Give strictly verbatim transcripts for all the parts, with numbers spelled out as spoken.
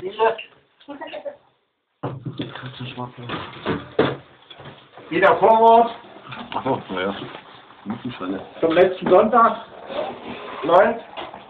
Spiele. Wieder Vorwort. Achso, naja. Zum letzten Sonntag läuft.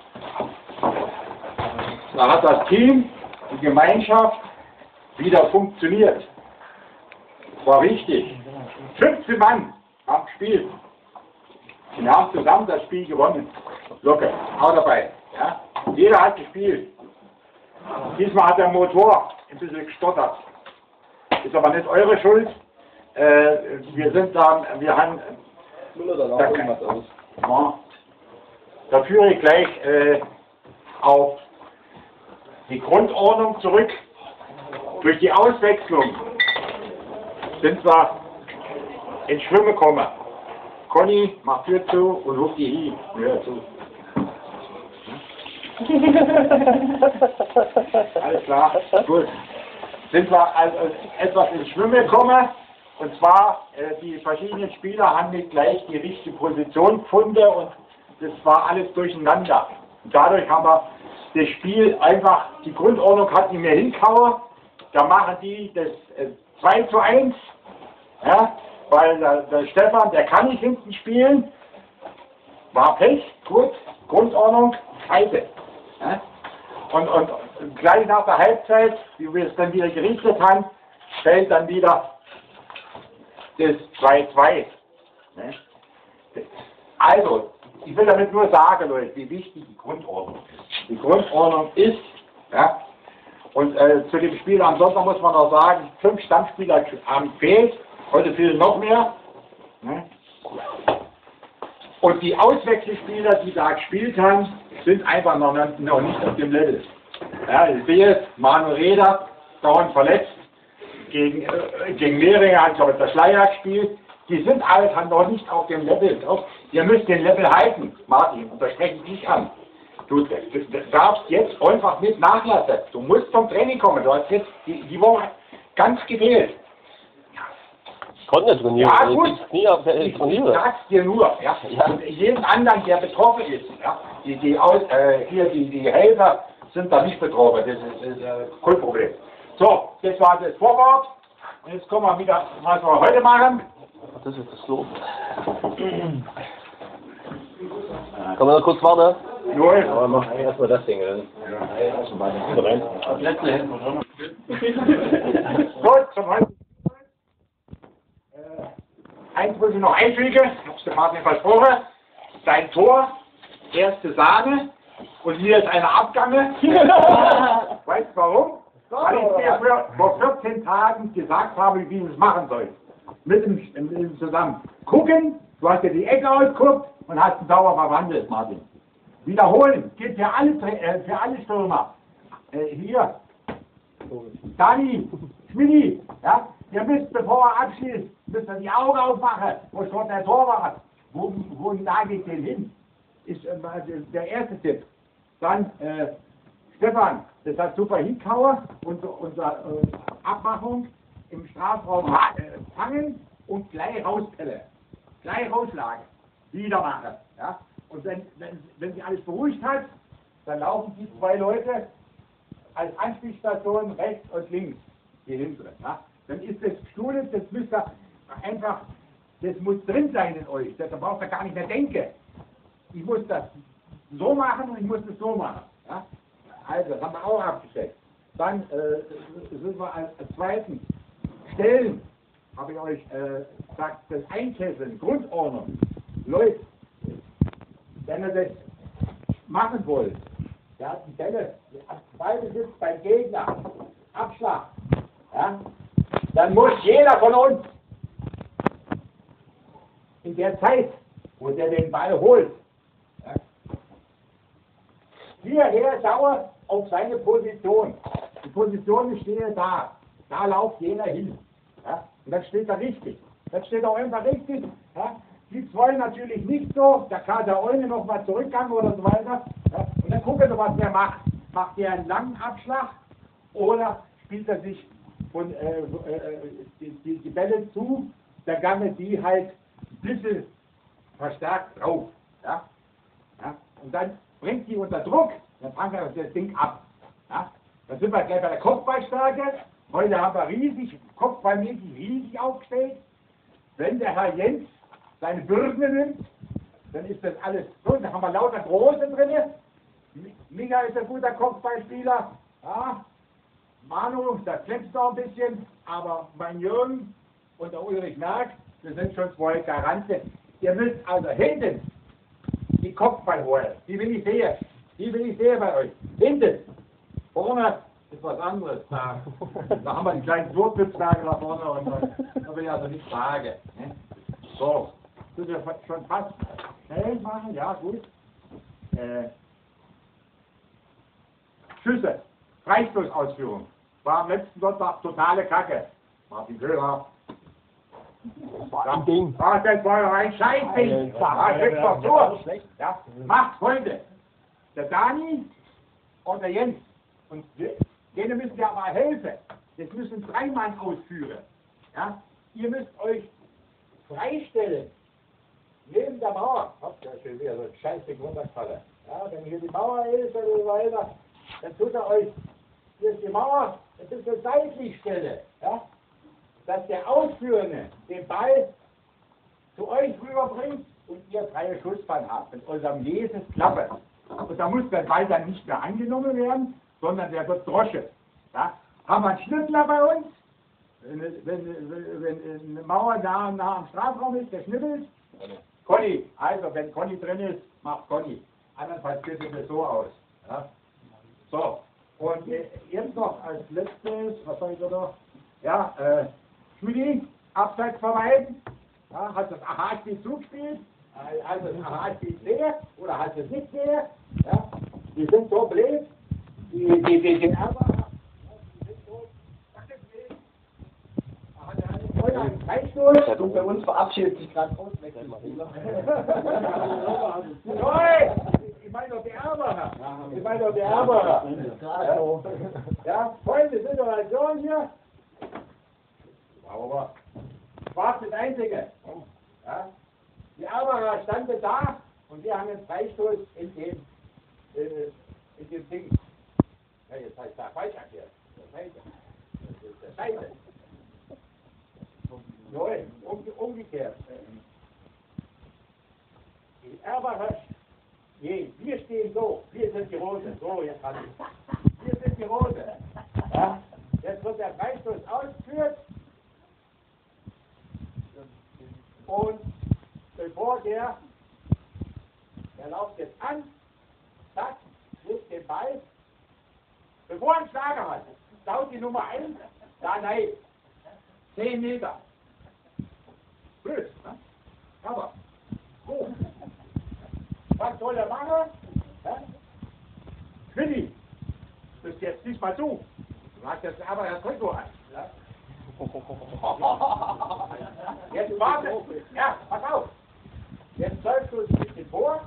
Da hat das Team, die Gemeinschaft wieder funktioniert. War richtig. fünfzehn Mann haben gespielt. Wir haben zusammen das Spiel gewonnen. Locker, auch dabei. Ja? Jeder hat gespielt. Diesmal hat der Motor ein bisschen gestottert. Ist aber nicht eure Schuld. Äh, wir sind da, wir haben. Da, kann, ja, da führe ich gleich äh, auf die Grundordnung zurück. Durch die Auswechslung sind wir ins Schwimmen gekommen. Conny macht Tür zu und ruft die Hi. Hör zu. Alles klar, gut. Sind wir also etwas ins Schwimmen gekommen. Und zwar, äh, die verschiedenen Spieler haben nicht gleich die richtige Position gefunden und das war alles durcheinander. Und dadurch haben wir das Spiel einfach, die Grundordnung hat nicht mehr hingehauen. Da machen die das äh, zwei zu eins. Ja, weil der, der Stefan, der kann nicht hinten spielen. War Pech, gut, Grundordnung, scheiße. Ja? Und, und gleich nach der Halbzeit, wie wir es dann wieder gerichtet haben, fällt dann wieder das zwei zwei. Ne? Also, ich will damit nur sagen, Leute, wie wichtig die Grundordnung ist. Die Grundordnung ist, ja, und äh, zu dem Spiel am Sonntag muss man noch sagen, fünf Stammspieler haben gefehlt, heute fehlen noch mehr. Ne? Und die Auswechselspieler, die da gespielt haben, sind einfach noch, noch nicht auf dem Level. Ja, ich sehe jetzt, Manuel Reder, dauernd verletzt, gegen, äh, gegen Mehringer hat, glaube ich, der Schleier gespielt. Die sind alles noch nicht auf dem Level. Doch, ihr müsst den Level halten, Martin, und da spreche ich dich an. Du, du, du darfst jetzt einfach nicht nachlassen. Du musst zum Training kommen. Du hast jetzt die, die Woche ganz gewählt. Ich konnte nicht trainieren. Ja, gut. Ich, nie auf der ich, ich sag's dir nur. Ja. Ja. Und jeden anderen, der betroffen ist, ja, die, die, aus, äh, hier, die, die Helfer sind da nicht betroffen. Das ist, ist äh, kein Problem. So, das war das Vorwort. Und jetzt kommen wir wieder, was wir heute machen. Das ist das Lob. Kann man noch kurz warten? Null. Aber mach erstmal das Ding. Dann. Ja. Erstmal rein. Das letzte Hände. Gut, zum heute. Äh, eins muss ich noch einfügen. Ich hab's dem Martin versprochen. Dein Tor, erste Sahne. Und hier ist einer abgegangen. Weißt du warum? Weil ich dir für, vor vierzehn Tagen gesagt habe, wie ich es machen soll. Mit dem, mit dem zusammen. Gucken, du hast dir die Ecke ausgeguckt und hast den Dauer verwandelt, Martin. Wiederholen, geht für alle, äh, für alle Stürmer. Äh, hier, Dani, Schmidi, ja, ihr müsst, bevor er abschließt, müsst ihr die Augen aufmachen, wo steht der Torwart, wo, wo nage ich den hin? Ist äh, der erste Tipp. Dann, äh, Stefan, das hat super hingehauen, unsere, unsere äh, Abmachung im Strafraum äh, fangen und gleich rauspellen. Gleich rauslagen. Wieder machen. Ja? Und wenn, wenn, wenn sich alles beruhigt hat, dann laufen die zwei Leute als Anspielstation rechts und links hier hinten. Ja? Dann ist das gestohlen, das müsst ihr einfach, das muss drin sein in euch. Da braucht ihr gar nicht mehr denken. Ich muss das so machen und ich muss das so machen. Ja? Also, das haben wir auch abgesteckt. Dann äh, sind wir als, als zweiten Stellen, habe ich euch äh, gesagt, das Einkesseln, Grundordnung. Leute, wenn ihr das machen wollt, ja, die Bälle, Ballbesitz beim Gegner, Abschlag, ja, dann muss jeder von uns in der Zeit, wo der den Ball holt, ja, hierher dauert auf seine Position. Die Positionen stehen da. Da lauft jeder hin. Ja? Und dann steht er richtig. Das steht auch einfach richtig. Ja? Die zwei natürlich nicht so. Da kann der eine noch mal zurückgehen oder so weiter. Ja? Und dann gucken wir, was der macht. Macht der einen langen Abschlag oder spielt er sich von, äh, äh, die, die, die Bälle zu, dann gange die halt ein bisschen verstärkt drauf. Ja? Ja? Und dann bringt die unter Druck, dann fangen wir das Ding ab. Ja? Dann sind wir gleich bei der Kopfballstärke. Heute haben wir riesig, kopfballmäßig riesig aufgestellt. Wenn der Herr Jens seine Bürden nimmt, dann ist das alles so. Da haben wir lauter Große drin. Micha ist ein guter Kopfballspieler. Ja. Manu, da klemmst noch ein bisschen. Aber mein Jürgen und der Ulrich Merck, wir sind schon zwei Garanten. Ihr müsst also hinten die Kopfball holen. Die will ich sehen. Die will ich sehen bei euch. Hinten. Vorne ist was anderes. Da, da haben wir die kleinen Durchblitzberge da vorne und da will ich also nicht sagen. Ne? So, das ist ja schon fast schnell machen, ja gut. Äh, Schüsse, Freistoßausführung. War am letzten Sonntag totale Kacke. Martin Köhler. Ein Ding. Ah, das war doch ein Scheißding. Ah, kriegst doch so. Ja, macht Freunde. Der Dani und der Jens. Und denen müsst ihr aber helfen. Das müssen drei Mann ausführen. Ja? Ihr müsst euch freistellen. Neben der Mauer. Habt ihr schon wieder so ein Scheißding runtergefallen. Ja, wenn hier die Mauer ist oder so weiter, dann tut er euch, hier ist die Mauer, das ist eine seitlich Stelle. Ja? Dass der Ausführende den Ball zu euch rüberbringt und ihr freie Schussbahn habt. Mit eurem Jesus Klappe. Und da muss der Ball dann nicht mehr angenommen werden, sondern der wird Drosche. Ja? Haben wir einen Schnittler bei uns? Wenn, wenn, wenn, wenn eine Mauer nah, nah am Strafraum ist, der schnippelt. Conny, also wenn Conny drin ist, macht Conny. Andernfalls sieht es so aus. Ja? So, und jetzt noch als letztes, was soll ich da noch? Ja, äh, Schmidi, Abseits vermeiden. Ja, hast du das Aha-Spiel zugespielt? Hast du das Aha-Spiel sehe oder hast du es nicht sehe? Ja, die sind so blöd. Die, die, die, die Erber, die sind so, ein Freistoß. Und bei uns verabschiedet sich gerade Auswechsel. Ich meine doch die Erber. Ich meine doch die Erber. Ja, Freunde, Situation hier. Aber war das Einzige. Ja? Die Erberer standen da und wir haben einen Freistoß in dem, in, in dem Ding. Ja, jetzt heißt da falsch erklärt. Das heißt, das ist der Scheiße. Nein, um, umgekehrt. Die Erberer, je, wir stehen so, wir sind die Rose. So, jetzt hat ich. Wir sind die Rose. Ja? Jetzt wird der Freistoß ausgeführt. Und bevor der, der läuft jetzt an, zack, schlägt den Ball, bevor er einen Schlager hat, laut die Nummer eins, da nein, zehn Meter. Blöd, ne? Aber, so. Was soll er machen? Ja? Willi, das ist jetzt nicht mal du. Du hast jetzt aber das Trikot an. Ja? Jetzt warte. Ja, pass auf. Jetzt läufst du ein bisschen vor.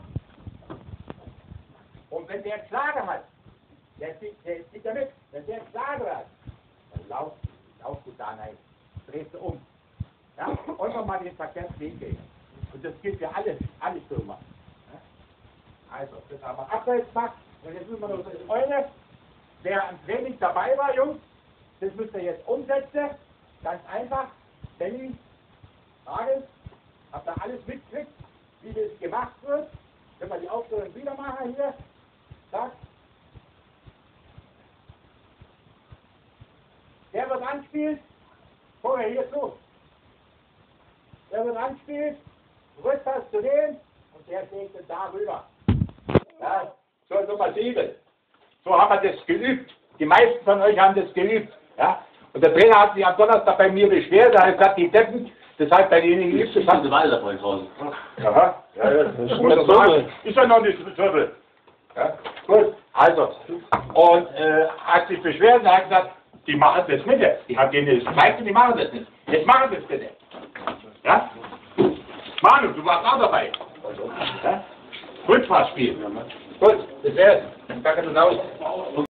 Und wenn der Klage hat, der zieht, der zieht ja mit. Wenn der Klage hat, dann laufst, laufst du da rein. Drehst du um. Ja? Und nochmal den Verkehrsweg gehen. Und das gilt für alle, alle Stürmer. Ja? Also, das aber abseits macht. Und jetzt müssen wir noch das Eure. Wer am Training dabei war, Jungs, das müsst ihr jetzt umsetzen. Ganz einfach, Benny, Frage, habt ihr alles mitgekriegt, wie das gemacht wird? Wenn wir die Aufstellung wieder machen hier, zack. Der wird anspielt, vorher hier so. Der wird anspielt, Rückpass zu dem und der schlägt es da rüber. Ja, so Nummer sieben. So haben wir das geübt. Die meisten von euch haben das geübt. Ja? Und der Trainer hat sich am Donnerstag bei mir beschwert, er hat gesagt, die Deppen, das hat bei denen geübt. Das haben sie weiter davon draußen. Aha, ja, ja, das ist gut. Ist ja noch nicht so Zwirbel. Ja, gut, also. Und äh, hat sich beschwert und hat gesagt, die machen das nicht. Die haben denen das gezeigt und die machen das nicht. Jetzt machen das bitte. Ja? Manu, du warst auch dabei. Ja? Rückfahrtspiel. Gut, das wär's. Danke, du raus.